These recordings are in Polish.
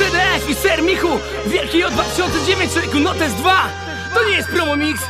TDF i Ser Michu, wielki od 2009, człowieku, Notes 2. To nie jest promo mix.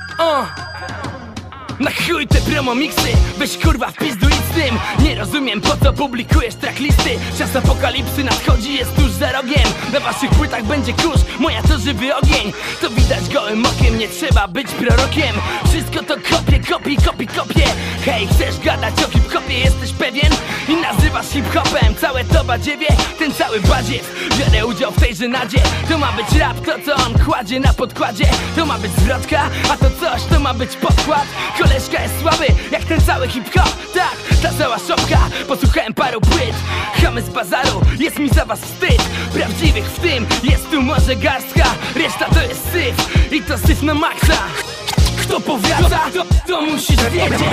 Na chuj te promo mixy, weź kurwa w pizdu i z tym. Nie rozumiem, po co publikujesz tracklisty. Czas apokalipsy nadchodzi, jest tuż za rogiem. Na waszych płytach będzie kurz, moja to żywy ogień. To widać gołym okiem, nie trzeba być prorokiem. Wszystko to kopie. Hej, chcesz gadać o hip-hopie, jesteś pewien? I nazywasz hip-hopem całe to badziewie, ten cały badziew. Biorę udział w tej żenadzie. To ma być rap, to co on kładzie na podkładzie. To ma być zwrotka, a to coś to ma być podkład. Koleżka jest słaby, jak ten cały hip-hop. Tak, ta cała szopka, posłuchałem paru płyt. Chamy z bazaru, jest mi za was wstyd. Prawdziwych w tym, jest tu może garstka. Reszta to jest syf, i to syf na maksa. Kto powiada, to musisz wiedzieć.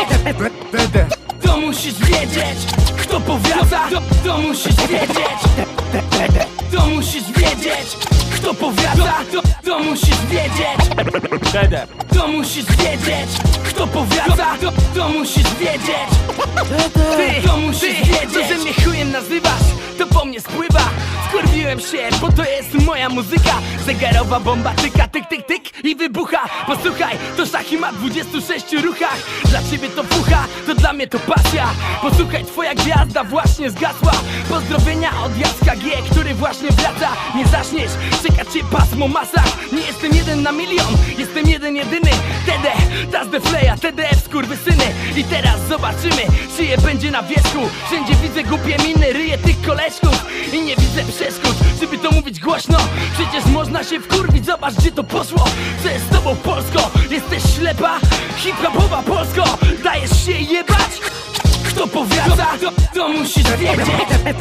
To musisz wiedzieć. Kto powiada, to musisz wiedzieć. To musisz wiedzieć. Kto powiada, to musisz wiedzieć. To musisz wiedzieć. Kto powiada, to musisz wiedzieć. Ty, to musisz wiedzieć. To, że mnie chujem nazywasz, to po mnie spływa. Skurwiłem się, bo to jest moja muzyka. Zegarowa bomba tyka, tyk, tyk, tyk i wybucha. Posłuchaj, to szachy ma 26 ruchach. Dla ciebie to fucha, to dla mnie to pasja. Posłuchaj, twoja gwiazda właśnie zgasła. Pozdrowienia od Jacka G, który właśnie wraca. Nie zaśniesz, czeka cię pasmo masa. Nie jestem jeden na milion, jestem jeden jedyny. TD, Das Defleja, TDF skurwysyny. I teraz zobaczymy, czyje będzie na wierzchu. Wszędzie widzę głupie miny, ryję tych koleżków. I nie widzę przeszkód, żeby to mówić głośno. Przecież można się wkurwić, zobacz gdzie to poszło. Co jest z tobą Polsko? Jesteś ślepa? Hip-hopowa Polsko, dajesz się jebać? Kto powiada, to musisz wiedzieć.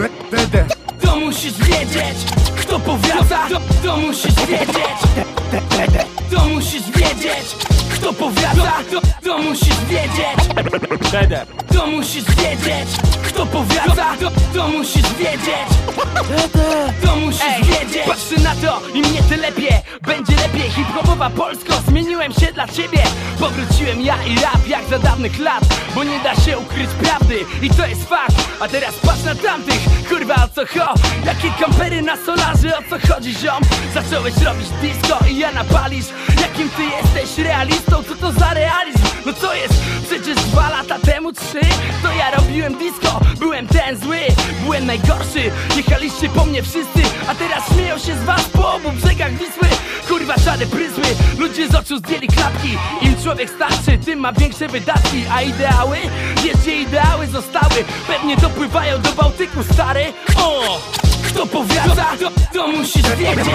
To musisz wiedzieć. Kto powiada, to musisz wiedzieć. To musisz wiedzieć. Kto powiada, to musisz wiedzieć. To musisz wiedzieć. Kto powiada, to musisz wiedzieć. To musisz wiedzieć. Patrzę na to i mnie telepie. Będzie lepiej, hip-hopowa Polsko. Zmieniłem się dla ciebie. Powróciłem ja i rap jak za dawnych lat. Bo nie da się ukryć prawdy i to jest fakt. A teraz patrz na tamtych, kurwa o co cho. Jakie kampery na solarze, o co chodzi ziom? Zacząłeś robić disco i ja napalisz. Jakim ty jesteś realistą, co to za realizm? No co jest? Przecież 2 lata temu, 3 to ja robiłem disco. Byłem ten zły, byłem najgorszy. Jechaliście po mnie wszyscy, a teraz śmieją się z was po obu brzegach Wisły. Kurwa czary prysły, ludzie z oczu zdjęli klapki. Im człowiek starszy, tym ma większe wydatki. A ideały? Wiesz gdzie ideały zostały? Pewnie dopływają do Bałtyku, stary. Kto powiada, to musisz wiedzieć.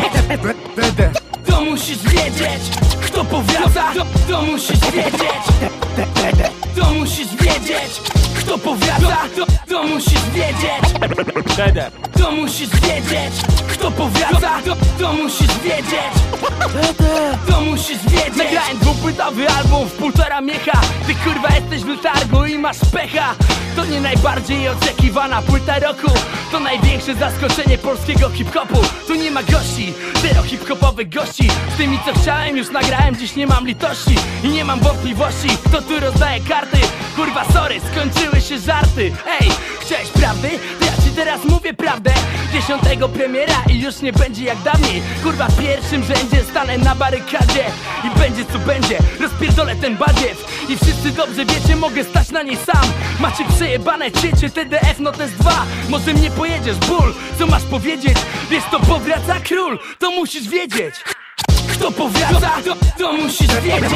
To musisz wiedzieć. Kto powiada, to musisz wiedzieć. To musisz wiedzieć. Kto powiada, to musisz wiedzieć. To musisz wiedzieć. Kto powiada, to musisz wiedzieć. To musisz wiedzieć. Nagrałem dwupłytowy album w 1,5 miecha. Ty kurwa jesteś w letargu i masz pecha. To nie najbardziej oczekiwana płyta roku. To największe zaskoczenie polskiego hip-hopu. Tu nie ma gości, zero hip-hopowych gości. Z tymi co chciałem już nagrałem, dziś nie mam litości. I nie mam wątpliwości, kto tu rozdaje karty. Kurwa sorry, skończyły się żarty. Ej, chciałeś prawdy? To ja ci teraz mówię prawdę. 10 premiera i już nie będzie jak dawniej. Kurwa w pierwszym rzędzie stanę na barykadzie. I będzie co będzie, rozpierdolę ten badziew. I wszyscy dobrze wiecie, mogę stać na niej sam. Macie przejebane ciecie, TDF Notes 2. Może mnie pojedziesz, ból, co masz powiedzieć? Wiesz to powraca król, to musisz wiedzieć. Kto powiada, to musisz wiedzieć.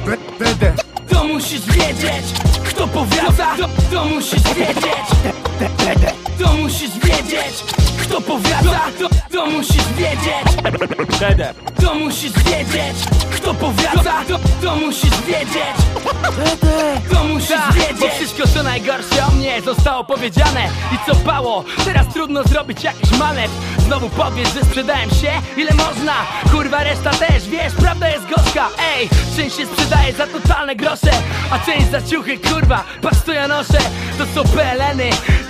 To musisz wiedzieć. Kto powiada, to musisz wiedzieć. To musisz wiedzieć. Kto powiada, to musisz wiedzieć. To musisz wiedzieć. Kto powiada, to musisz wiedzieć. To musisz wiedzieć. Bo wszystko co najgorsze o mnie zostało powiedziane. I co bało, teraz trudno zrobić jakiś manewr. Znowu powiesz, że sprzedałem się, ile można. Kurwa reszta też, wiesz, prawda jest gorzka. Ej, część się sprzedaje za totalne grosze, a część za ciuchy, kurwa, patrz co ja noszę. To są PLN-y,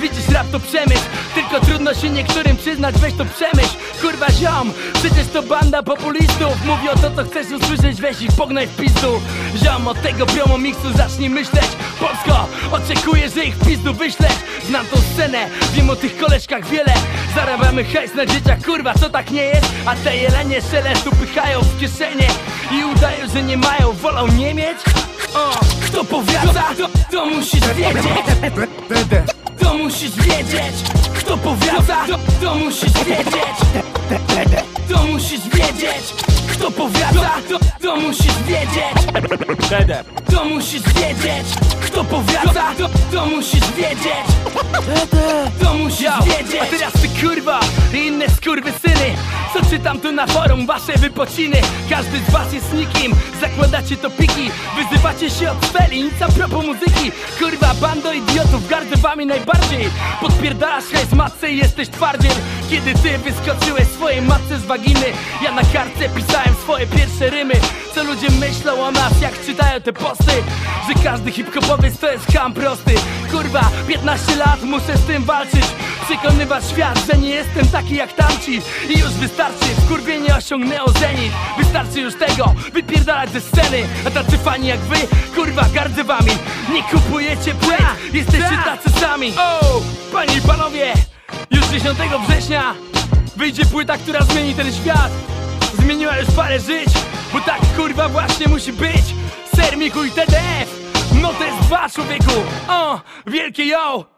Widzisz, rap to przemysł, tylko trudno się niektórym przyznać, weź to przemyśl. Kurwa ziom, przecież to banda populistów. Mówi o to, co chcesz usłyszeć, weź ich pognaj w pizdu. Ziom, od tego promo miksu zacznij myśleć. Polsko, oczekuję, że ich w pizdu wyślesz. Znam tą scenę, wiem o tych koleżkach wiele. Zarabiamy hajs na dzieciach, kurwa, co tak nie jest? A te jelenie szelestu pychają w kieszenie i udają, że nie mają, wolą nie mieć? Kto powiada, to musisz wiedzieć. To musisz wiedzieć. Kto powiada, to musisz wiedzieć. To musisz wiedzieć. Kto powiada, to musisz wiedzieć. To musisz wiedzieć. Kto powiada, to musisz wiedzieć. To musisz wiedzieć. A teraz ty kurwa i inne skurwysyny, co czytam tu na forum, wasze wypociny. Każdy z was jest nikim, zakładacie topiki, wyzywacie się od celi, nic a propos muzyki. Kurwa, bando idiotów, gardzę wami najbardziej. Podpierdalasz hajs matce i jesteś twardziel. Kiedy ty wyskoczyłeś swojej matce z waginy, ja na kartce pisałem swoje pierwsze rymy. Co ludzie myślą o nas, jak czytają te posty, że każdy hip-hopowiec to jest ham prosty. Kurwa, 15 lat muszę z tym walczyć, przekonywać świat, że nie jestem taki jak tamci. I już wystarczy, wkurwienie osiągnęło zenit. Wystarczy już tego, wypierdalać ze sceny. A tacy fani jak wy, kurwa, gardzę wami. Nie kupujecie płyt, jesteście tacy sami. Panie i panowie, już 10 września wyjdzie płyta, która zmieni ten świat. Zmieniła już parę żyć, bo tak kurwa właśnie musi być. Ser, Michu i TDF, no to jest 2, człowieku. Wielkie yo.